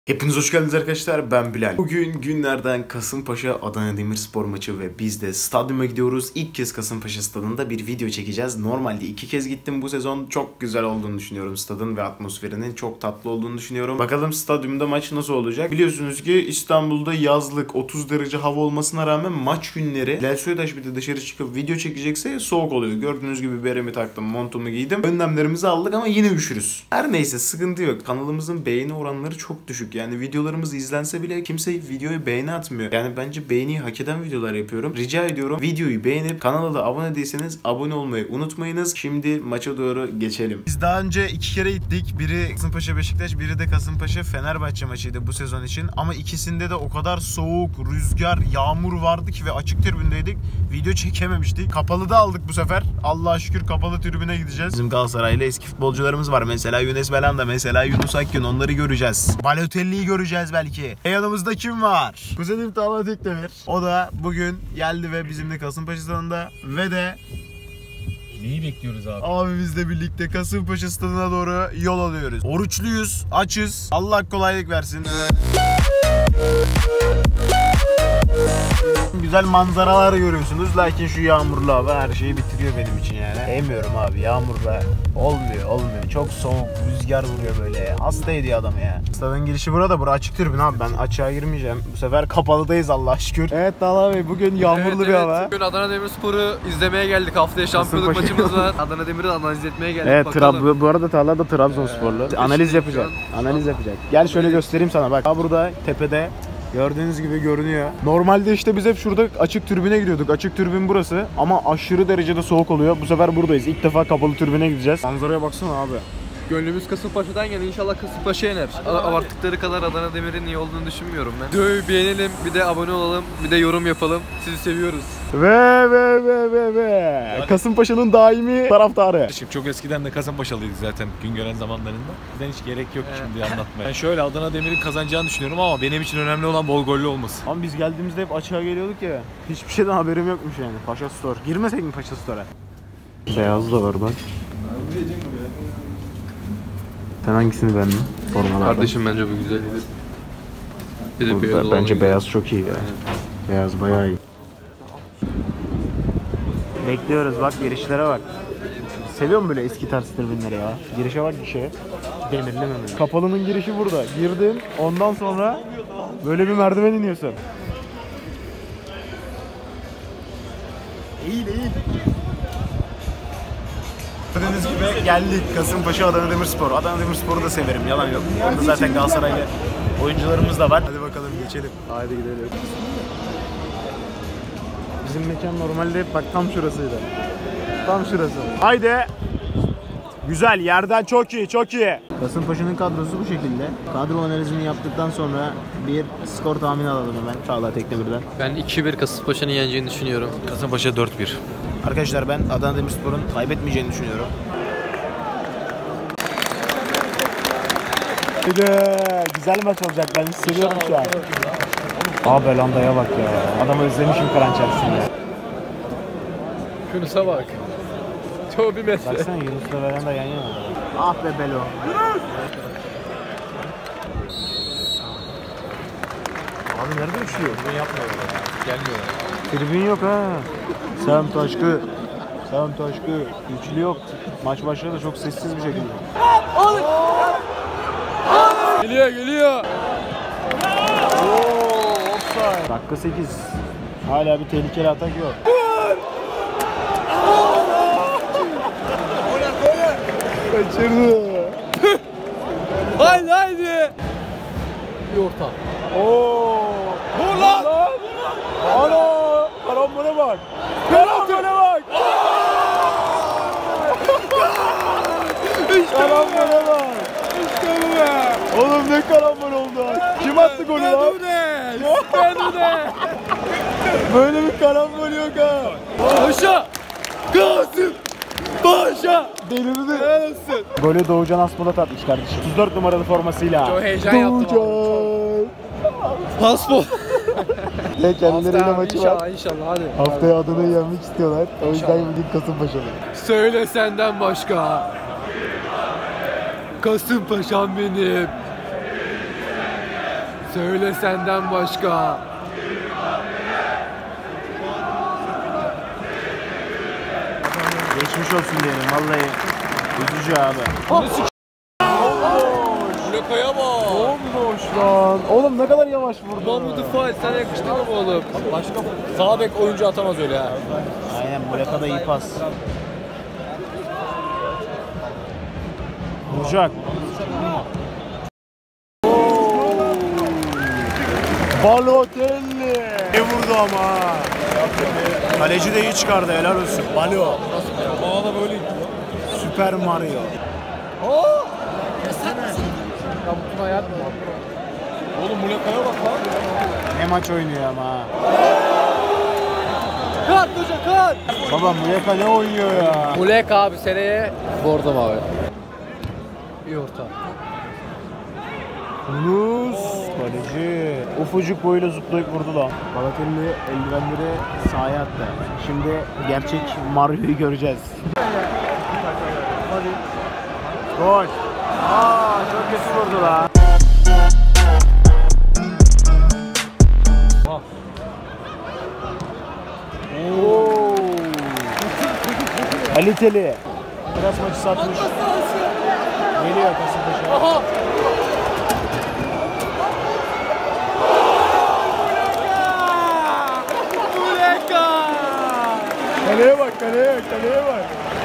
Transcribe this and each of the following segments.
Hepiniz hoş geldiniz arkadaşlar, ben Bilal. Bugün günlerden Kasımpaşa Adana Demirspor maçı ve biz de stadyuma gidiyoruz. İlk kez Kasımpaşa stadında bir video çekeceğiz. Normalde 2 kez gittim bu sezon. Çok güzel olduğunu düşünüyorum stadın ve atmosferinin çok tatlı olduğunu düşünüyorum. Bakalım stadyumda maç nasıl olacak? Biliyorsunuz ki İstanbul'da yazlık 30 derece hava olmasına rağmen maç günleri Bilal Soydaş bir de dışarı çıkıp video çekecekse soğuk oluyor. Gördüğünüz gibi beremi taktım, montumu giydim. Önlemlerimizi aldık ama yine üşürüz. Her neyse, sıkıntı yok. Kanalımızın beğeni oranları çok düşük. Yani videolarımız izlense bile kimse videoyu beğeni atmıyor. Yani bence beğeniyi hak eden videolar yapıyorum. Rica ediyorum, videoyu beğenip kanala da abone değilseniz abone olmayı unutmayınız. Şimdi maça doğru geçelim. Biz daha önce 2 kere gittik. Biri Kasımpaşa Beşiktaş, biri de Kasımpaşa Fenerbahçe maçıydı bu sezon için. Ama ikisinde de o kadar soğuk, rüzgar, yağmur vardı ki ve açık tribündeydik. Video çekememiştik. Kapalı da aldık bu sefer. Allah'a şükür kapalı tribüne gideceğiz. Bizim Galatasaray'la eski futbolcularımız var. Mesela Yunus Belhanda, mesela Yunus Akgün, onları göreceğiz. Balotelli'yi göreceğiz belki. Yanımızda kim var? Kuzenim Talha Tekdemir. O da bugün geldi ve bizimle Kasımpaşa stadında ve de neyi bekliyoruz abi? abimizle birlikte Kasımpaşa stadına doğru yol alıyoruz. Oruçluyuz, açız. Allah kolaylık versin. Güzel manzaralar görüyorsunuz. Lakin şu yağmurlu hava her şeyi bitiriyor benim için yani. Sevmiyorum abi, yağmurla olmuyor. Çok soğuk, rüzgar vuruyor böyle. Hasta ediyor adamı ya. Stadın girişi burada. Bura açık tribün abi. Ben açığa girmeyeceğim. Bu sefer kapalıdayız Allah'a şükür. Evet Talha Bey, bugün yağmurlu bir hava. Bugün Adana Demirspor'u izlemeye geldik. Haftaya şampiyonluk maçımız var. Adana Demir'i de analiz etmeye geldik. Evet, bu arada Talha da Trabzonsporlu. Analiz yapacak. Gel şöyle göstereyim sana bak. Burada tepede gördüğünüz gibi görünüyor. Normalde işte biz hep şurada açık tribüne gidiyorduk. Açık tribün burası ama aşırı derecede soğuk oluyor. Bu sefer buradayız. İlk defa kapalı tribüne gideceğiz. Manzaraya baksana abi. Gönlümüz Kasımpaşa'dan yana, inşallah Kasımpaşa yener. Abarttıkları kadar Adana Demir'in iyi olduğunu düşünmüyorum ben. Videoyu beğenelim, bir de abone olalım, bir de yorum yapalım. Sizi seviyoruz. Ve Kasımpaşa'nın daimi taraftarı. Çok eskiden de Kasımpaşalıydık zaten Güngören zamanlarında. Bizden hiç gerek yok şimdi anlatmaya. Ben şöyle Adana Demir'in kazanacağını düşünüyorum ama benim için önemli olan bol gollü olması. Ama biz geldiğimizde hep açığa geliyorduk ya. Hiçbir şeyden haberim yokmuş yani. Paşa Store. Girmesek mi Paşa Store'a? Beyaz da var bak. Sen hangisini beğendin? Formalardan. Kardeşim bence bu güzel. Bir de beyaz bence beyaz çok iyi ya. Beyaz bayağı iyi. Bekliyoruz bak, girişlere bak. Seviyorum böyle eski tarz tribünleri ya. Girişe bak, gişeye. Demirli memeli. Kapalının girişi burada. Girdin, ondan sonra böyle bir merdiven iniyorsun. İyi. Gördüğünüz gibi geldik Kasımpaşa Adana Demirspor. Adana Demirspor'u da severim, yalan yok. Orada zaten Galatasaraylı oyuncularımız da var. Hadi bakalım geçelim. Haydi gidelim. Bizim mekan normalde hep bak tam şurasıydı. Tam şurası. Haydi. Güzel, yerden çok iyi. Kasımpaşa'nın kadrosu bu şekilde. Kadro analizini yaptıktan sonra bir skor tahmini alalım hemen Talha Tekdemir'den. Ben 2-1 Kasımpaşa'nın yeneceğini düşünüyorum. Kasımpaşa 4-1. Arkadaşlar ben Adana Demirspor'un kaybetmeyeceğini düşünüyorum. Güzel maç olacak, ben hissediyorum şu an. Belhanda'ya bak ya. Adamı özlemişim Kıran içerisinde. Yunus'a bak. Çok bir metre. Baksana Yunus'la Belhanda yan yana. Ah be Belo. Abi nerede uçuyor? Bunu yapmıyorlar ya. Gelmiyorlar. Tribün yok ha. Sam Taşkı. Üçlü yok. Maç başladı çok sessiz bir şekilde. Geliyor. Offside. Dakika 8. Hala bir tehlikeli atak yok. Kaçırdı. Haydi. Bir orta. Vur lan. Ana! Karambole bak. Karambole bak. Oğlum ne karambol oldu. Kim attı golü lan? Böyle bir karambol yok ha. Paşa! Kasımpaşa! Delirdi. Golü Doğucan Aspolat atmış kardeşim. 34 numaralı formasıyla. Çok heyecan yaptım. Doğucan. Paspor. Ve kendileriyle maçı var. İnşallah hadi. Haftaya Adana'yı yenmek istiyorlar. O yüzden bugün Kasımpaşa'lı. Söyle senden başka. Kasımpaşa'm benim. Söyle senden başka. Geçmiş olsun diyelim vallahi. Üzücü abi. Muleka'ya bak. Bomboş lan. Oğlum ne kadar yavaş vurdu. Mahmut'u faal sana yakıştı mı bu oğlum? Başka sağ bek oyuncu atamaz öyle ya. Aynen Muleka da iyi pas. Vuracak. Balotelli. Ne vurdu ama. Kaleci de iyi çıkardı, helal olsun. Balo. Bana da böyle Süper Mario. Mahmut'un hayat mı? Oğlum Muleka'ya bak lan. Ne maç oynuyor ama ha. Kat hoca kat. Baba Muleka ne oynuyor ya? Muleka abi seneye bordo mavi. İyi orta. Yunus. Kaleci. Ufucuk boyuyla zıplayıp vurdu lan. Balotelli eldivenleri sahaya attı. Şimdi gerçek Mario'yu göreceğiz. Hadi. Gol. Çok kötü vurdu lan. Oo. Kaliteli. Biraz maçı satmış. Geliyor Kasımpaşa. Kaleye bak, kaleye bak.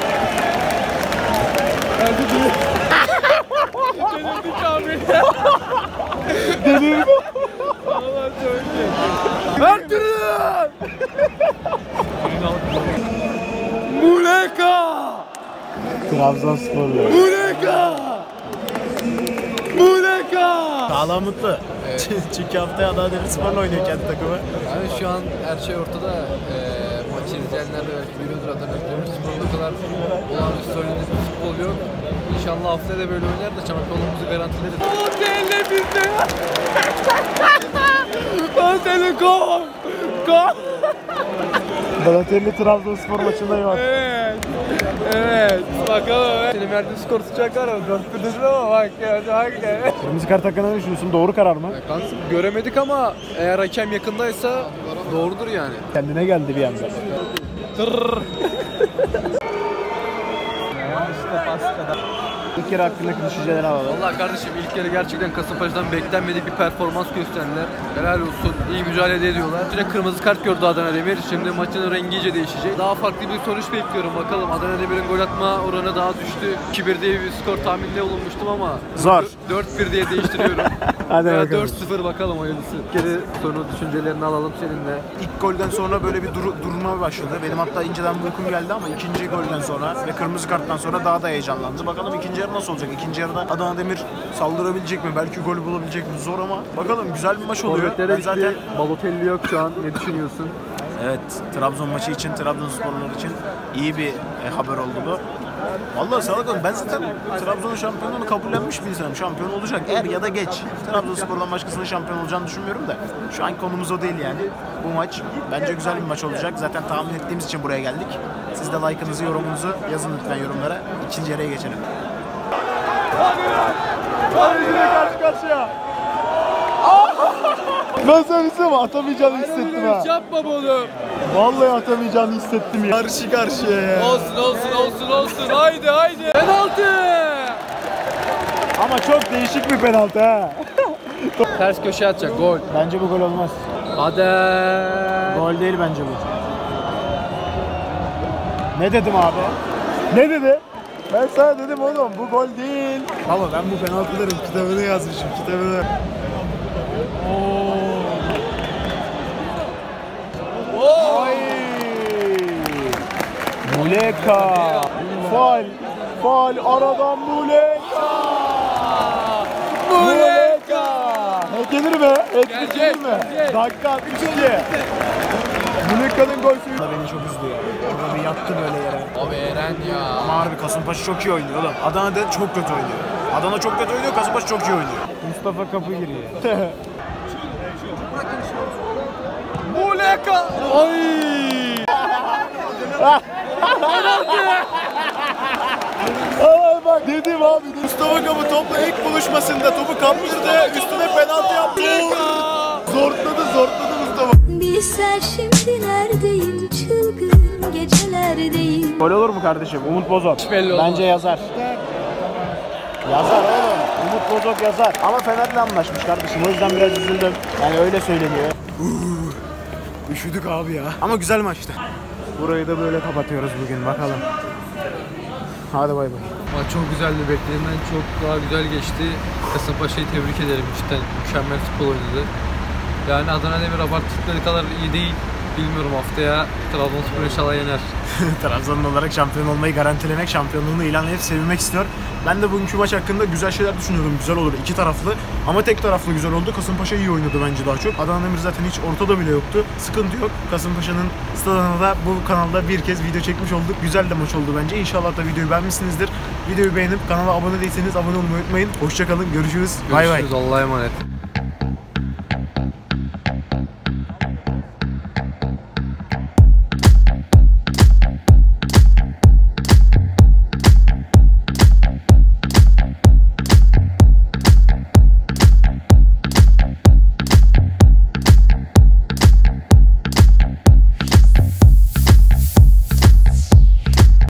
Delirdik abi. Delirme. Allah çok iyi. Her türlü. Muleka. Trabzonsporlu. Muleka. Sağlam mutlu. Evet. Çünkü haftaya Adana Demirspor'la oynuyor kendi takımı. Yani şu an her şey ortada. Maçı izleyenler de belki biliyordur Adana Demirspor'da o kadar olağanüstü oynadığı bir futbol yok. İnşallah haftaya da böyle oynar da şampiyonluğumuzu garantileriz. Balotelli bizde. Balotelli gol. Gol. Balotelli Trabzonspor maçında yok. Evet. Bakalım. Senin verdiğin skor tutacaklar ama 4-1 dedin ama bak ya. Kırmızı kart hakkında ne düşünüyorsun? Doğru karar mı? Göremedik ama eğer hakem yakındaysa doğrudur yani. Kendine geldi bir anda. İlk kere hakkındaki düşünceleri alalım. Vallahi kardeşim ilk yarı gerçekten Kasımpaşa'dan beklenmedik bir performans gösterdiler. Helal olsun. İyi mücadele ediyorlar. Yine kırmızı kart gördü Adana Demir. Şimdi maçın rengi iyice değişecek. Daha farklı bir sonuç bekliyorum. Bakalım Adana Demir'in gol atma oranı daha düştü. 2-1 diye bir skor tahmininde bulunmuştum ama zor. 4-1 diye değiştiriyorum. Hadi veya bakalım. 4-0 bakalım hayırlısı. Bir kere sonu düşüncelerini alalım seninle. İlk golden sonra böyle bir durma başladı. Benim hatta inceden uykum geldi ama ikinci golden sonra ve kırmızı karttan sonra daha da heyecanlandı. Bakalım ikinci yarı nasıl olacak? İkinci yarıda Adana Demir saldırabilecek mi? Belki gol bulabilecek mi? Zor ama bakalım güzel bir maç oluyor. Ben zaten Balotelli yok şu an. Ne düşünüyorsun? evet, Trabzon maçı için, Trabzonsporlular için iyi bir haber oldu bu. Vallahi sağlık olsun. Ben zaten Trabzon'un şampiyonluğunu kabullenmiş bir insanım. Şampiyon olacak er ya da geç. Trabzonspor'dan başkasının şampiyon olacağını düşünmüyorum da. Şu an konumuz o değil yani. Bu maç bence güzel bir maç olacak. Zaten tahmin ettiğimiz için buraya geldik. Siz de like'ınızı, yorumunuzu yazın lütfen yorumlara. İkinci yarıya geçelim. Hadi yine karşı karşıya. Ben sana atamayacağını hissettim ha. Yapma bunu. Vallahi atamayacağını hissettim ya. Karşı karşıya ya. Olsun. Haydi. Penaltı. Ama çok değişik bir penaltı ha. Ters köşe atacak gol. Bence bu gol olmaz. Hadi. Gol değil bence bu. Ne dedim abi? Ne dedi? Ben sana dedim oğlum bu gol değil. Ama ben bu penaltıların kitabını yazmışım, kitabını. Ay! Muleka. Faul aradan Muleka. Gelir mi? Gelir mi? Dakika 62. Muleka'nın gol sevinci. Beni çok üzdü ya. Orada bir yattı böyle yere. Abi Eren ya. Ama harbi Kasımpaşa çok iyi oynuyor oğlum. Adana'da çok kötü oynuyor. Adana çok kötü oynuyor, Kasımpaşa çok iyi oynuyor. Mustafa kapı giriyor. Muleka. Ay. Aa bak dedim abi. Mustafa kapı topla ilk buluşmasında topu kaptırdı. Üstüne penaltı yaptı. bilsen şimdi neredeyim, çılgın gecelerdeyim. Gol olur mu kardeşim? Umut Bozok. Hiç belli olmaz. Bence yazar. Yazar oğlum. Umut Bozok yazar. Ama Fener'le anlaşmış kardeşim. O yüzden biraz üzüldüm. Yani öyle söyleniyor. Üşüdük abi ya. Ama güzel maçtı. Burayı da böyle kapatıyoruz bugün. Bakalım. Hadi bay bay. Maç çok güzeldi. Beklediğimden çok daha güzel geçti. Kasımpaşa'yı tebrik ederim. Cidden mükemmel futbol oynadı. Yani Adana Demir abarttıkları kadar iyi değil. Bilmiyorum, haftaya Trabzonspor inşallah yener. Trabzonlu olarak şampiyon olmayı garantilemek, şampiyonluğunu ilanlayıp sevinmek istiyor. Ben de bugünkü maç hakkında güzel şeyler düşünüyordum. Güzel olur. İki taraflı ama tek taraflı güzel oldu. Kasımpaşa iyi oynadı bence daha çok. Adana Demir zaten hiç ortada bile yoktu. Sıkıntı yok. Kasımpaşa'nın stadına da bu kanalda bir kez video çekmiş olduk. Güzel de maç oldu bence. İnşallah da videoyu beğenmişsinizdir. Videoyu beğenip kanala abone değilseniz abone olmayı unutmayın. Hoşçakalın. Görüşürüz. Bay bay. Görüşürüz. Allah'a emanet.